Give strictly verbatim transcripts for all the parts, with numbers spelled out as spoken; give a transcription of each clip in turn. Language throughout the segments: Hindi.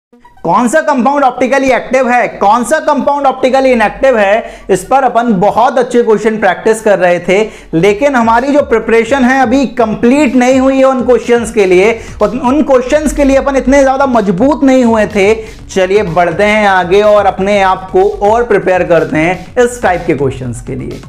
कौन सा कंपाउंड ऑप्टिकली एक्टिव है, कौन सा कंपाउंड ऑप्टिकली इनएक्टिव है, इस पर अपन बहुत अच्छे क्वेश्चन प्रैक्टिस कर रहे थे, लेकिन हमारी जो प्रिपरेशन है अभी कंप्लीट नहीं हुई है उन क्वेश्चंस के लिए, उन क्वेश्चंस के लिए अपन इतने ज्यादा मजबूत नहीं हुए थे। चलिए बढ़ते हैं आगे और अपने आप को और प्रिपेयर करते हैं इस टाइप के क्वेश्चंस के लिए।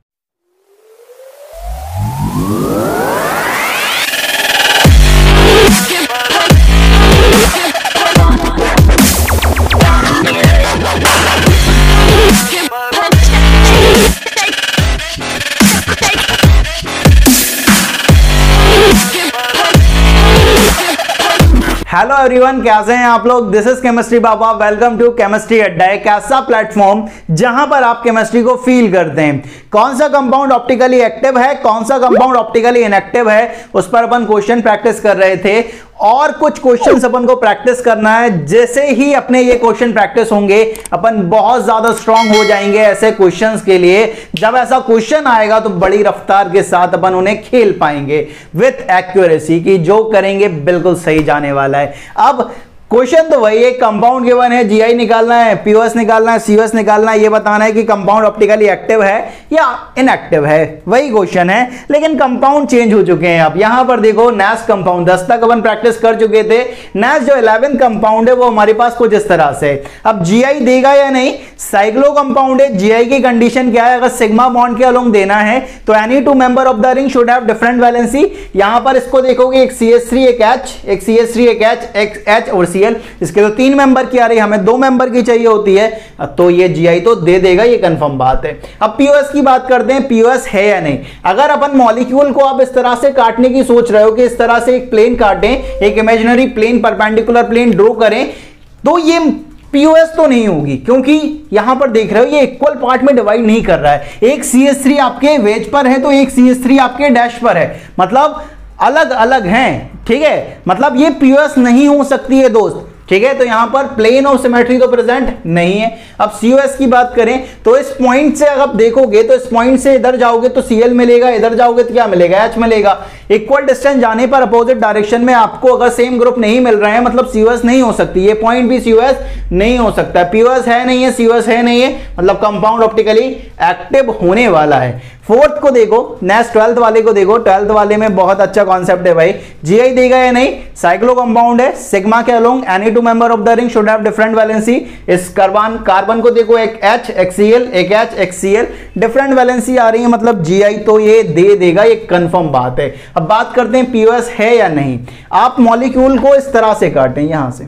हेलो एवरीवन, कैसे हैं आप लोग। This is chemistry Baba, welcome to chemistry Adda, एक ऐसा प्लेटफॉर्म जहां पर आप केमिस्ट्री को फील करते हैं। कौन सा कंपाउंड ऑप्टिकली एक्टिव है, कौन सा कंपाउंड ऑप्टिकली इनएक्टिव है, उस पर अपन क्वेश्चन प्रैक्टिस कर रहे थे और कुछ क्वेश्चंस अपन को प्रैक्टिस करना है। जैसे ही अपने ये क्वेश्चन प्रैक्टिस होंगे अपन बहुत ज्यादा स्ट्रांग हो जाएंगे ऐसे क्वेश्चंस के लिए। जब ऐसा क्वेश्चन आएगा तो बड़ी रफ्तार के साथ अपन उन्हें खेल पाएंगे विथ एक्यूरेसी की, जो करेंगे बिल्कुल सही जाने वाला है। अब क्वेश्चन तो वही है, कंपाउंड गिवन है, जीआई निकालना है, पीओएस निकालना है, सीओएस निकालना है, ये बताना है कि कंपाउंड ऑप्टिकली एक्टिव है या इनएक्टिव है, वही क्वेश्चन है। लेकिन कंपाउंड चेंज हो चुके हैं। अब यहां पर देखो नेस कंपाउंड दस तक अपन प्रैक्टिस कर चुके थे। नेस जो इलेवेंथ कंपाउंड है वो हमारे पास कुछ इस तरह से। अब जीआई देगा या नहीं, साइक्लो कंपाउंड है, जीआई की कंडीशन क्या है, अगर सिग्मा बॉन्ड के अलोंग देना है तो any two member of the ring should have different valency. यहां पर इसको देखोगे एक सी एच थ्री एक एच, एक सी एच थ्री एक एच, एक एच और सी। इसके तो तीन मेंबर की आ रही है, हमें दो मेंबर की चाहिए होती है, तो ये जीआई तो दे देगा, ये कंफर्म बात है। अब पीओएस की बात करते हैं, पीओएस है या नहीं। अगर अपन मॉलिक्यूल को आप इस तरह से काटने की सोच रहे हो कि इस तरह से एक प्लेन काटें, एक imaginary plane perpendicular plane draw करें, तो ये पीओएस तो नहीं होगी, क्योंकि यहां पर देख रहे हो ये इक्वल पार्ट में डिवाइड नहीं कर रहा है। एक सी एच थ्री आपके वेज पर है तो एक सी एच थ्री आपके डैश पर है, मतलब अलग अलग हैं, ठीक है। मतलब ये पीओएस नहीं हो सकती है दोस्त, ठीक है। तो यहां पर प्लेन ऑफ सिमेट्री तो प्रेजेंट नहीं है। अब सीओएस की बात करें तो इस पॉइंट से अगर देखोगे तो इस पॉइंट से इधर जाओगे तो सीएल मिलेगा, इधर जाओगे तो क्या मिलेगा, एच मिलेगा। इक्वल डिस्टेंस जाने पर अपोजिट डायरेक्शन में आपको अगर सेम ग्रुप नहीं मिल रहे हैं, मतलब सीओएस नहीं हो सकती, ये पॉइंट भी सीओएस नहीं हो सकता। पीओएस है नहीं है, सीओएस है नहीं है, मतलब कंपाउंड ऑप्टिकली एक्टिव होने वाला है। फोर्थ को देखो, नेक्स्ट ट्वेल्थ वाले को देखो, ट्वेल्थ वाले में बहुत अच्छा कॉन्सेप्ट है भाई। जीआई देगा या नहीं, साइक्लो कंपाउंड है, सिग्मा के along any two member of the ring should have different valency. इस कार्बन कार्बन को देखो एक H एक Cl, एक H एक Cl, डिफरेंट वैलेंसी आ रही है, मतलब जीआई तो ये दे देगा, ये कंफर्म बात है। अब बात करते हैं पीओएस है या नहीं। आप मॉलिक्यूल को इस तरह से काटें यहां से,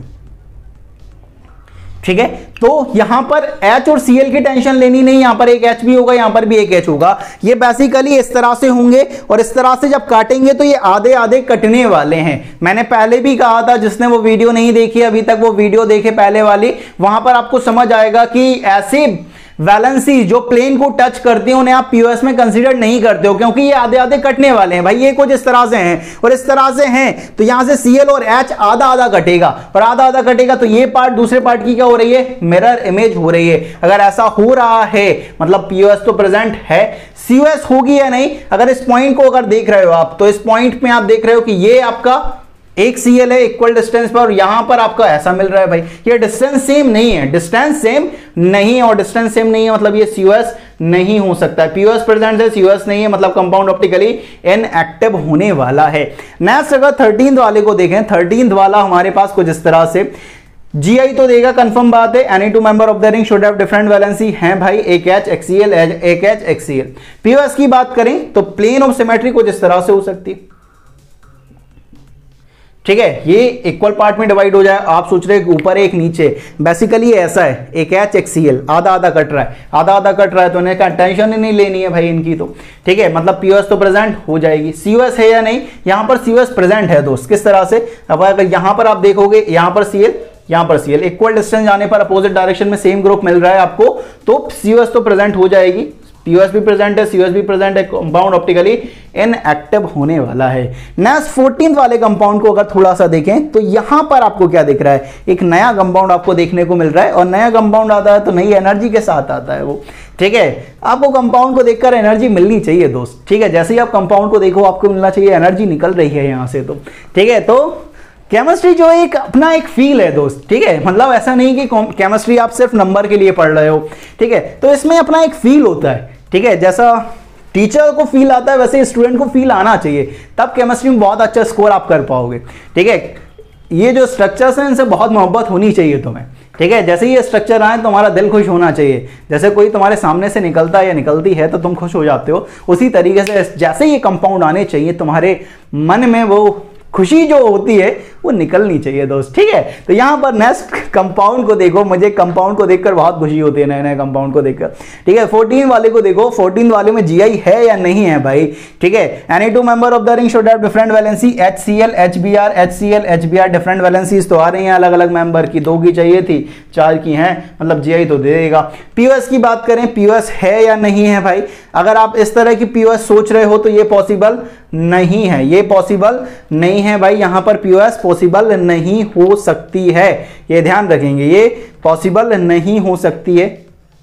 ठीक है, तो यहां पर H और Cl की टेंशन लेनी नहीं, यहां पर एक H भी होगा, यहां पर भी एक H होगा। ये बेसिकली इस तरह से होंगे और इस तरह से जब काटेंगे तो ये आधे आधे कटने वाले हैं। मैंने पहले भी कहा था, जिसने वो वीडियो नहीं देखी अभी तक वो वीडियो देखे पहले वाली, वहां पर आपको समझ आएगा कि ऐसे वैलेंसी जो प्लेन को टच करती है उन्हें आप पीओएस में कंसीडर नहीं करते हो, क्योंकि ये आधे आधे कटने वाले हैं भाई। ये कुछ इस तरह से हैं और इस तरह से हैं, तो यहां से Cl और H आधा आधा कटेगा और आधा आधा कटेगा तो ये पार्ट दूसरे पार्ट की क्या हो रही है, मिरर इमेज हो रही है। अगर ऐसा हो रहा है मतलब पीओएस तो प्रेजेंट है। सीओएस होगी या नहीं, अगर इस पॉइंट को अगर देख रहे हो आप तो इस पॉइंट में आप देख रहे हो कि ये आपका एक Cl है इक्वल डिस्टेंस पर और यहां पर आपका ऐसा मिल रहा है भाई। ये डिस्टेंस सेम नहीं है, डिस्टेंस सेम नहीं है और डिस्टेंस सेम नहीं है मतलब ये सीओएस नहीं हो सकता है। पीओएस प्रेजेंट है, सीओएस नहीं है, मतलब कंपाउंड ऑप्टिकली इनएक्टिव होने वाला है। नेक्स्ट अगर थर्टीन्थ वाले को देखें, थर्टीन्थ वाला हमारे पास कुछ इस तरह से। जीआई तो देगा, कंफर्म बात है। Any two member of the ring should have different valency है भाई, एक H एक Cl, एक H एक Cl। पीओएस की बात करें तो प्लेन ऑफ सिमेट्री कुछ इस तरह से हो सकती है, ठीक है। ये इक्वल पार्ट में डिवाइड हो जाए, आप सोच रहे हैं ऊपर एक नीचे, बेसिकली ऐसा है, एक H एक Cl, आधा आधा कट रहा है, आधा आधा कट रहा है तो इन्हें टेंशन ही नहीं लेनी है भाई इनकी, तो ठीक है, मतलब पीओएस तो प्रेजेंट हो जाएगी। सीओएस है या नहीं, यहां पर सीओएस प्रेजेंट है दोस्त, किस तरह से, अब अगर यहां पर आप देखोगे यहां पर Cl, यहां पर Cl, इक्वल डिस्टेंस जाने पर अपोजिट डायरेक्शन में सेम ग्रुप मिल रहा है आपको, तो सीओएस तो प्रेजेंट हो जाएगी। पीओएस भी प्रेजेंट है, सीओएस भी प्रेजेंट है, कंपाउंड ऑप्टिकली इनएक्टिव होने वाला है। नेक्स्ट फोर्टीन्थ वाले कंपाउंड को अगर थोड़ा सा देखें तो यहां पर आपको क्या दिख रहा है, एक नया कंपाउंड आपको देखने को मिल रहा है और नया कंपाउंड आता है तो नई एनर्जी के साथ आता है वो, ठीक है। आपको कंपाउंड को देखकर एनर्जी मिलनी चाहिए दोस्त, ठीक है। जैसे ही आप कंपाउंड को देखो आपको मिलना चाहिए एनर्जी निकल रही है यहां से, तो ठीक है। तो केमिस्ट्री जो एक अपना एक फील है दोस्त, ठीक है, मतलब ऐसा नहीं कि केमिस्ट्री आप सिर्फ नंबर के लिए पढ़ रहे हो, ठीक है, तो इसमें अपना एक फील होता है, ठीक है, जैसा टीचर को फील आता है वैसे स्टूडेंट को फील आना चाहिए, तब केमिस्ट्री में बहुत अच्छा स्कोर आप कर पाओगे, ठीक है। ये जो स्ट्रक्चर्स हैं इनसे बहुत मोहब्बत होनी चाहिए तुम्हें, ठीक है। जैसे ही ये स्ट्रक्चर आए तुम्हारा दिल खुश होना चाहिए, जैसे कोई तुम्हारे सामने से निकलता है या निकलती है तो तुम खुश हो जाते हो, उसी तरीके से जैसे ही ये कंपाउंड आने चाहिए तुम्हारे मन में वो खुशी जो होती है वो निकलनी चाहिए दोस्त, ठीक है। तो यहाँ पर नेक्स्ट कंपाउंड को देखो, मुझे कंपाउंड को देखकर बहुत खुशी होती है, नए नए कंपाउंड को देखकर, ठीक है। फोर्टीन वाले को देखो, फोर्टीन वाले में जीआई है या नहीं है भाई, ठीक है। Any two member of the ring should have different valency, HCl, HBr, HCl, HBr, different valencies तो आ रही हैं अलग अलग मेंबर की, दो की चाहिए थी, चार की हैं, मतलब जीआई तो दे देगा। पीओएस की बात करें, पीओएस है या नहीं है भाई, अगर आप इस तरह की पीओएस सोच रहे हो तो ये पॉसिबल नहीं है, ये पॉसिबल नहीं है भाई, यहां पर पीओएस पॉसिबल नहीं हो सकती है, ये ध्यान रखेंगे, ये पॉसिबल नहीं हो सकती है।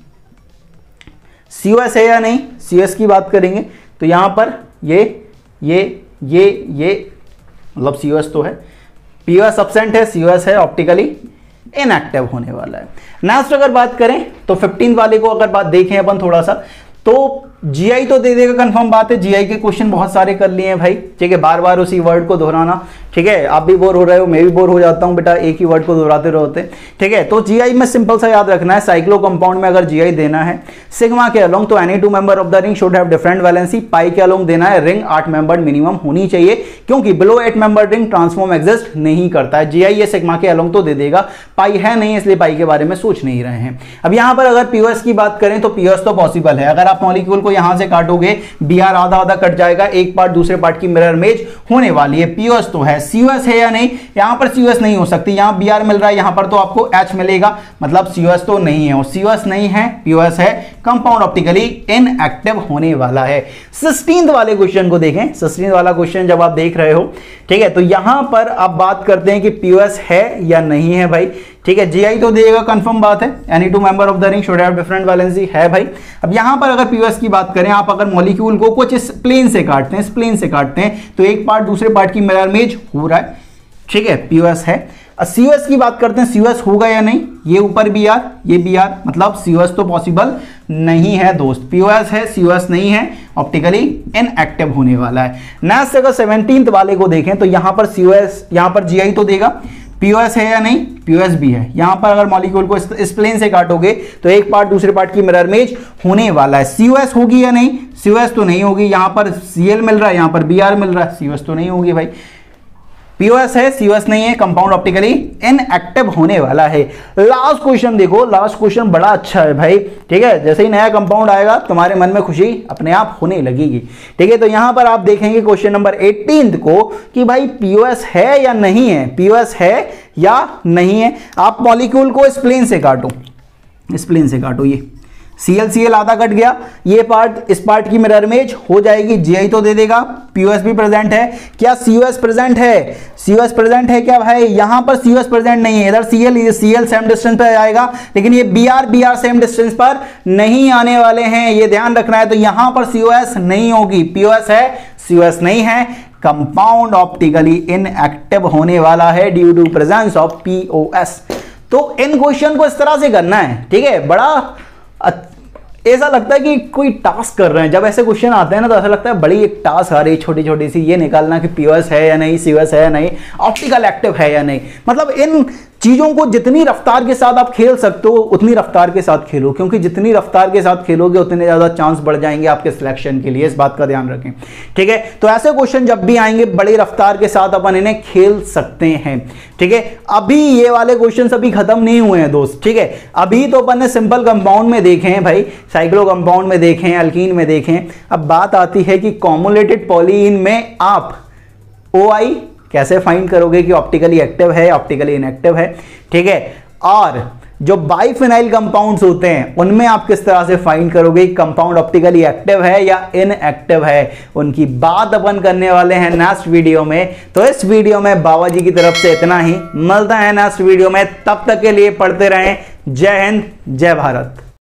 सीओएस है या नहीं, सीओएस की बात करेंगे तो यहां पर ये ये ये ये मतलब सीओएस तो है, पीओएस एब्सेंट है, सीओएस है, ऑप्टिकली इनएक्टिव होने वाला है। नेक्स्ट अगर बात करें तो फिफ्टीन वाले को अगर बात देखें अपन थोड़ा सा, तो जीआई तो दे देगा, कंफर्म बात है, जीआई के क्वेश्चन बहुत सारे कर लिए हैं भाई, ठीक है, बार बार उसी वर्ड को दोहराना, ठीक है, आप भी बोर हो रहे हो, मैं भी बोर हो जाता हूं बेटा, एक ही वर्ड को दोहराते रहते, ठीक है। तो जीआई में सिंपल सा याद रखना है, साइक्लो कंपाउंड में अगर जीआई देना है सिग्मा के अलोंग तो any two member of the ring should have different valency, pi के अलोंग देना है, रिंग आठ मेंबर मिनिमम होनी चाहिए, क्योंकि below eight member ring trans form exist नहीं करता है। जीआई ये सिग्मा के अलोंग तो दे देगा, पाई है नहीं इसलिए पाई के बारे में सोच नहीं रहे हैं। अब यहां पर अगर पीओएस की बात करें तो पीओएस तो पॉसिबल है, अगर आप मॉलिक्यूल को यहां से काटोगे बीआर आधा आधा कट जाएगा, एक पार्ट दूसरे पार्ट की मिरर इमेज होने वाली है, पीओएस तो है। सीओएस है या नहीं, यहां पर सीओएस नहीं हो सकती, यहां बीआर मिल रहा है, यहां पर तो आपको एच मिलेगा, मतलब सीओएस तो नहीं है, और सीओएस नहीं है, पीओएस है, कंपाउंड ऑप्टिकली इनएक्टिव होने वाला है। सिक्सटीन्थ वाले क्वेश्चन को देखें, सिक्सटीन्थ वाला क्वेश्चन जब आप देख रहे हो, ठीक है, तो यहां पर आप बात करते हैं कि पीओएस है या नहीं है भाई, ठीक है, जीआई तो देगा, कंफर्म बात है, any two member of the ring should have different valency है भाई। अब यहां पर अगर पीओएस की बात करें, आप अगर मॉलिक्यूल को कुछ इस प्लेन से काटते हैं, इस प्लेन से काटते हैं तो एक पार्ट दूसरे पार्ट की मिरर इमेज हो रहा है, ठीक है, पीओएस है। सीओएस की बात करते हैं, सीओएस होगा या नहीं, ये ऊपर बी आर, ये बी आर, मतलब सीओएस तो पॉसिबल नहीं है दोस्त, पीओएस है, सीओएस नहीं है, ऑप्टिकली इनएक्टिव होने वाला है। नेक्स्ट अगर सेवनटीन्थ वाले को देखें तो यहां पर सीओएस, यहां पर जीआई तो देगा, पीओएस है या नहीं, पीओएस भी है, यहां पर अगर मॉलिक्यूल को इस, इस प्लेन से काटोगे तो एक पार्ट दूसरे पार्ट की मिरर इमेज होने वाला है। सीओएस होगी या नहीं, सीओएस तो नहीं होगी, यहां पर सीएल मिल रहा है, यहां पर बीआर मिल रहा है, सीओएस तो नहीं होगी भाई, पीओएस है, सीओएस नहीं है, कंपाउंड ऑप्टिकली इनएक्टिव होने वाला है। लास्ट क्वेश्चन देखो, लास्ट क्वेश्चन बड़ा अच्छा है भाई, ठीक है, जैसे ही नया कंपाउंड आएगा तुम्हारे मन में खुशी अपने आप होने लगेगी, ठीक है। तो यहां पर आप देखेंगे क्वेश्चन नंबर एटीन को कि भाई पीओएस है या नहीं है, पीओएस है या नहीं है। आप मॉलिक्यूल को इस प्लेन से काटो, इस प्लेन से काटो, ये सीएल सीएल आधा कट गया, ये पार्ट इस पार्ट की मिरर इमेज हो जाएगी, जीआई तो दे देगा, पीओएस भी प्रेजेंट है, क्या सीओएस प्रेजेंट है, सीओएस प्रेजेंट है क्या भाई, यहां पर सीओएस प्रेजेंट नहीं है, इधर सीएल सीएल सेम डिस्टेंस पर आएगा, लेकिन ये बीआर बीआर सेम डिस्टेंस पर नहीं आने वाले हैं, ये ध्यान रखना है। तो यहां पर सीओएस नहीं होगी, पीओएस है, सीओएस नहीं है, कंपाउंड ऑप्टिकली इनएक्टिव होने वाला है due to presence of POS. तो इन क्वेश्चन को इस तरह से करना है, ठीक है, बड़ा ऐसा लगता है कि कोई टास्क कर रहे हैं, जब ऐसे क्वेश्चन आते हैं ना तो ऐसा लगता है बड़ी एक टास्क आ रही है छोटी छोटी सी, ये निकालना कि पीओएस है या नहीं, सीओएस है या नहीं, ऑप्टिकल एक्टिव है या नहीं। मतलब इन चीजों को जितनी रफ्तार के साथ आप खेल सकते हो उतनी रफ्तार के साथ खेलो, क्योंकि जितनी रफ्तार के साथ खेलोगे उतने ज्यादा चांस बढ़ जाएंगे आपके सिलेक्शन के लिए, इस बात का ध्यान रखें, ठीक है। तो ऐसे क्वेश्चन जब भी आएंगे बड़ी रफ्तार के साथ अपन इन्हें खेल सकते हैं, ठीक है। अभी ये वाले क्वेश्चन अभी खत्म नहीं हुए हैं दोस्त, ठीक है, अभी तो अपन ने सिंपल कंपाउंड में देखे हैं भाई, साइक्लो कंपाउंड में देखे हैं, अल्कीन में देखे हैं। अब बात आती है कि कॉमुलेटेड पॉलीन में आप ओ आई कैसे फाइंड करोगे कि ऑप्टिकली एक्टिव है, ऑप्टिकली इनएक्टिव है, ठीक है। और जो बाइफिनाइल कंपाउंड्स होते हैं उनमें आप किस तरह से फाइंड करोगे कंपाउंड ऑप्टिकली एक्टिव है या इनएक्टिव है, उनकी बात अपन करने वाले हैं नेक्स्ट वीडियो में। तो इस वीडियो में बाबा जी की तरफ से इतना ही, मिलता है नेक्स्ट वीडियो में, तब तक के लिए पढ़ते रहें। जय हिंद, जय भारत।